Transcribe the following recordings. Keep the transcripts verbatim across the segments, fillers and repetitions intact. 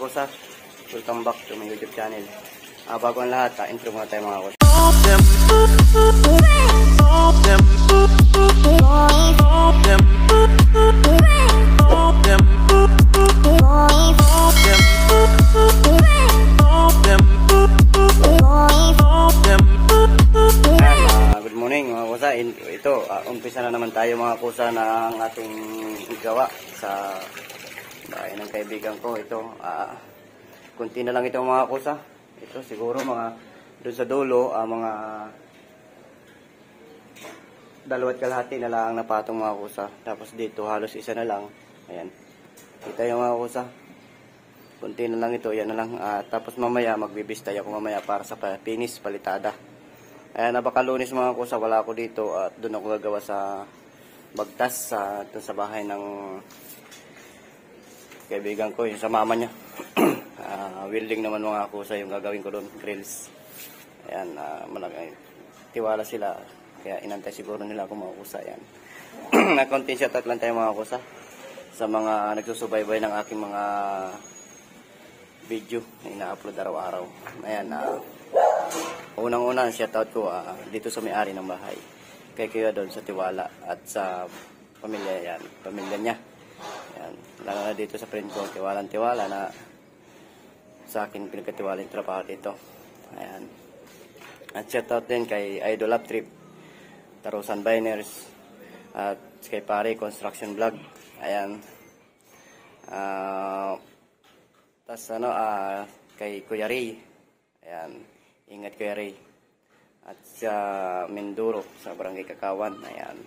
kusa, welcome back to my YouTube channel. Uh, bago ang lahat, uh, intro muna tayo mga kusa. Good morning mga kusa. Ito, uh, umpisa na naman tayo mga kusa ng ating gawa sa bahay ng kaibigan ko. Ito, uh, kunti na lang ito mga kusa. Ito siguro mga doon sa dulo, uh, mga dalawat kalahati na lang napatong mga kusa. Tapos dito halos isa na lang. Ayan. Kita yung mga kusa. Kunti na lang ito, yan na lang. Uh, tapos mamaya magbibistay ako mamaya para sa finish palitada. Ayan, napakalunis mga kusa, wala ako dito at doon ako gagawa sa bagtas sa, doon sa bahay ng kaibigan ko, yung sa mama niya. uh, welding naman mga kusa yung gagawin ko doon, grills. Ayan, uh, malagay. Tiwala sila, kaya inantay siguro nila ako mga kusa. Ayan. Na-content shoutout lang tayo mga kusa sa mga nagsusubaybay ng aking mga video na ina-upload araw-araw. Ayan, uh, unang-una shoutout ko uh, dito sa may-ari ng bahay, kay Kuya doon sa tiwala at sa pamilya yan, pamilya niya. Ayan, lalo na dito sa friend ko, tiwalang-tiwala na sa akin pinagkatiwala yung trabaho dito. Ayan. At shoutout din kay Idol Up Trip, Tarusan Biners, at kay Pare Construction Vlog. Ayan. Uh, tas ano, uh, kay Kuya Ray. Ayan. Ingat Kuya Ray. At sa Minduro, sa Barangay Kakawan. Ayan.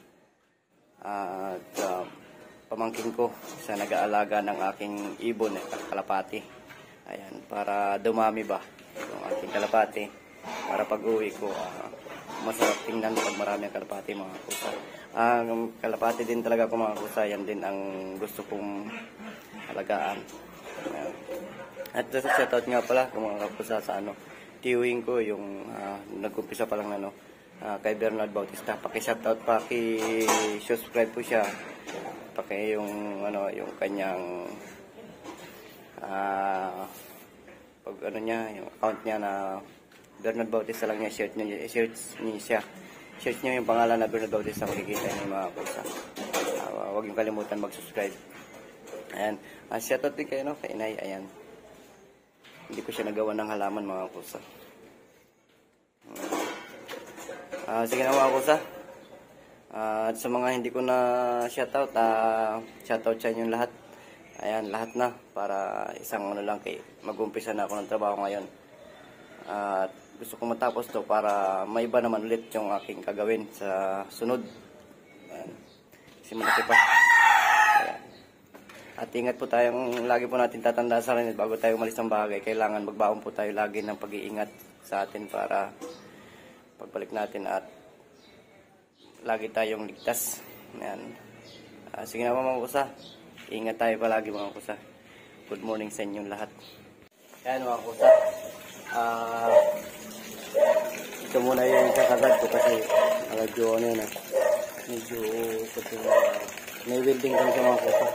At uh, pamangkin ko sa nag-aalaga ng aking ibon, eh, kalapati. Ayan, para dumami ba yung aking kalapati. Para pag uwi ko, uh, masarap tingnan pag marami ang kalapati mga kusa. Ang uh, kalapati din talaga ko mga kusa, yan din ang gusto kong alagaan. Ayan. At sa shoutout nga pala kung mga kusa sa ano, tiwing ko yung uh, nag-umpisa pa lang na, no, uh, kay Bernard Bautista. Paki-shoutout, paki-subscribe po siya. Paki yung ano, yung kanyang uh, pag ano niya, yung account niya na Bernard Bautista lang niya, search niya, search niya siya. Search niya yung pangalan na Bernard Bautista, makikita niyo mga kusa. Uh, huwag yung kalimutan mag-subscribe. Ayan. Uh, shoutout din kayo, no, kay Inay. Ayan. Hindi ko siya nagawa ng halaman mga kusa. Uh, sige na mga kusa. Uh, at sa mga hindi ko na shoutout, uh, shoutout sa inyong lahat. Ayan, lahat na. Para isang ano lang, kay mag-umpisa na ako ng trabaho ngayon. At uh, gusto ko matapos to para may iba naman ulit yung aking kagawin sa sunod. Ayan. Kasi malaki pa. Ayan. At ingat po tayong, lagi po natin tatandaan sa rin bago tayo umalis ng bahay. Kailangan magbaon po tayo lagi ng pag-iingat sa atin para pagbalik natin at lagi tayong ligtas. Ayan. Uh, sige na mga kusa. Ingat tayo palagi mga kusa. Good morning sa inyong lahat. Ayan mga kusa. Uh, ito muna yung kakagad ko kasi medyo ano yun ah. Medyo kasi uh, may welding kami sa mga kusa.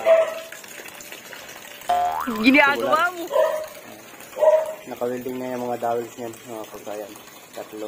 Uh, Ginagawa mo. Naka-welding na yung mga dowels niyan, mga kagayan. Tatlo.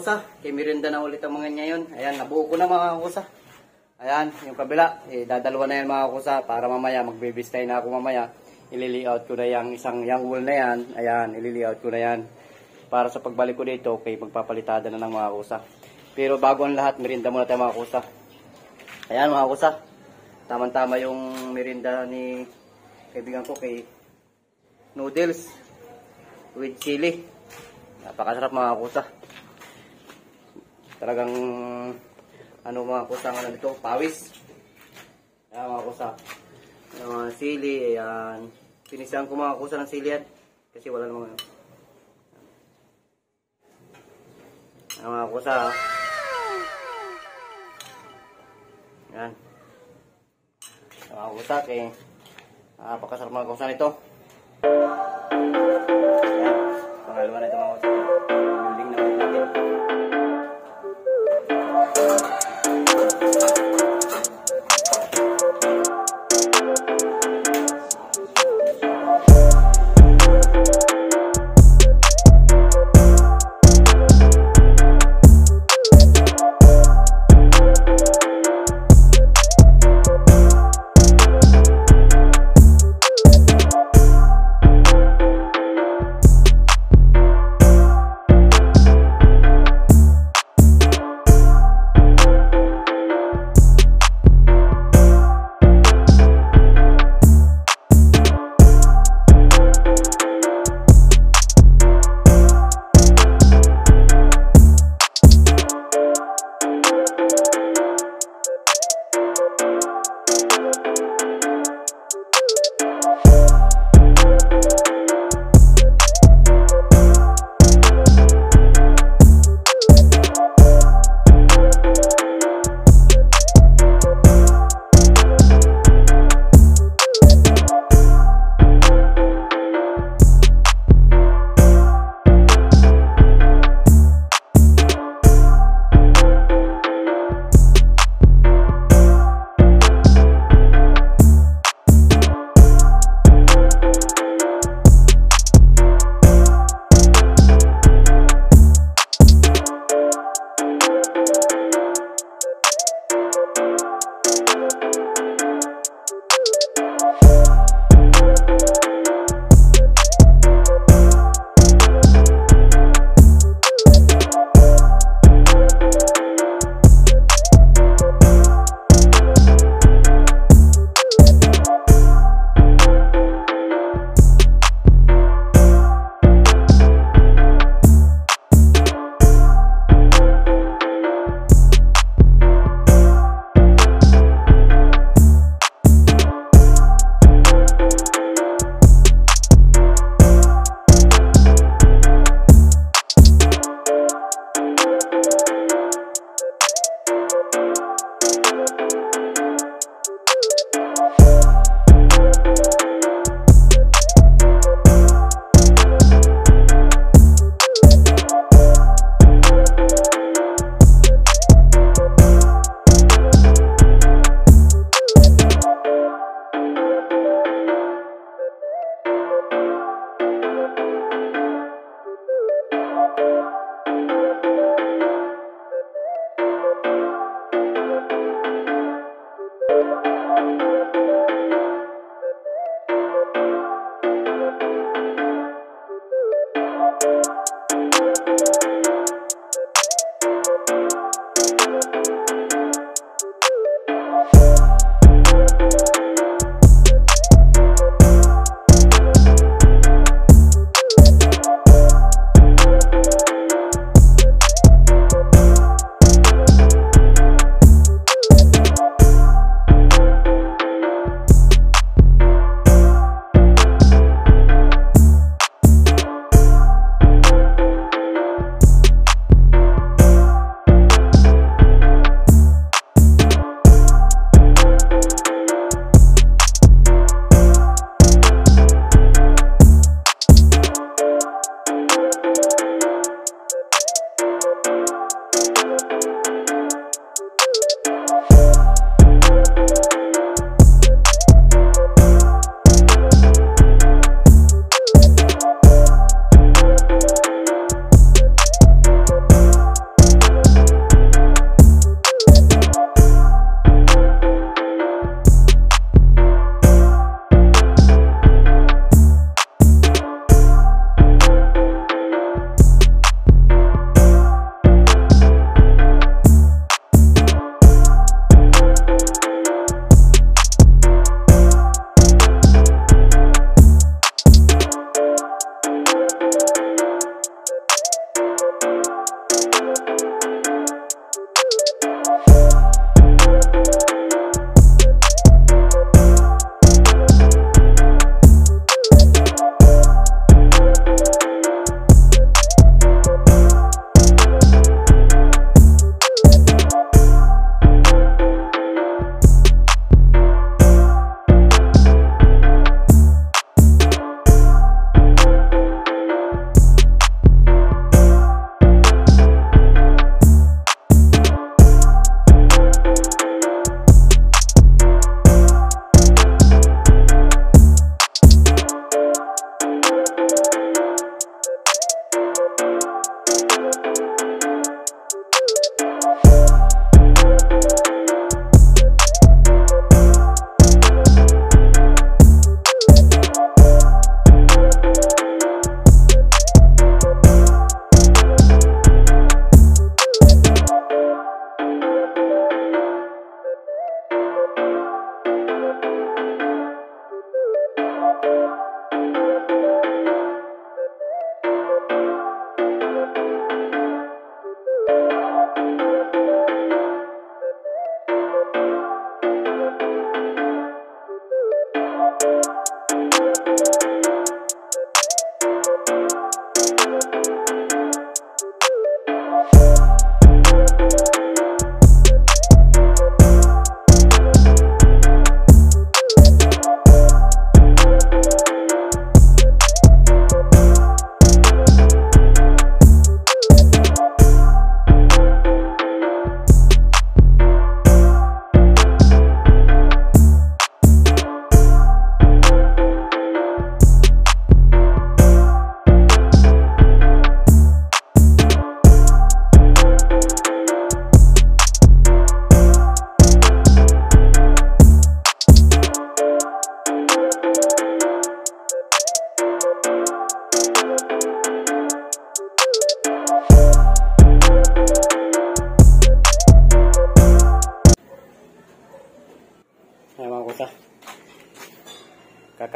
kusa, kay merienda na ulit ang mga ngayon. Ayan, nabuo ko na mga kusa. Ayan, yung kabila, eh, dadalawa na yan mga kusa para mamaya magbibistay na ako mamaya. Ilili-out ko na yung isang young wool na yan. Ayan, ilili-out ko na yan. Para sa pagbalik ko dito, kay magpapalitada na ng mga kusa. Pero bago ang lahat, merienda muna tayo mga kusa. Ayan mga kusa, tamang-tama yung merienda ni kaibigan ko kay noodles with chili. Napakasarap mga kusa. Talagang ano mga kusa nga nito, pawis. Ayan mga kusa. Ayan mga sili, ayan. Pinisahan ko mga kusa ng sili yan. Kasi wala namang ano. Ayan mga kusa. Ayan. Ayan mga kusa, kaya napakasarap mga kusa nito. Ayan. Pangalawa na ito mga kusa. Building na ulit natin.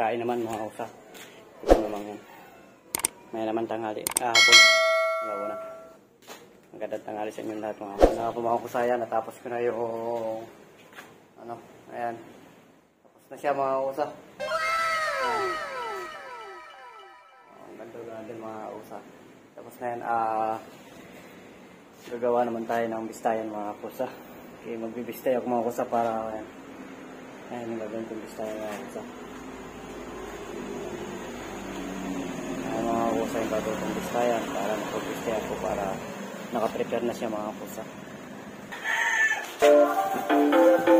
kakain naman mga kusa. Ito naman yan. May naman tanghali. Ah, hapon. Alawa na. Magandang tanghali sa inyo lahat mga kusa. Nakapun mga kusa yan. Natapos ko na yung ano, ayan. Tapos na siya mga kusa. Ayan. Ang ganda na din mga kusa. Tapos na yan, ah, gagawa naman tayo ng bistayan mga kusa. Okay, magbibistay ako mga kusa para ayan. Ayan yung gagawin kong bistayan mga kusa. Ayan mga kusa yung gagawin kong bistayan para nakapag-bistay ako para nakaprepare na siya mga kusa.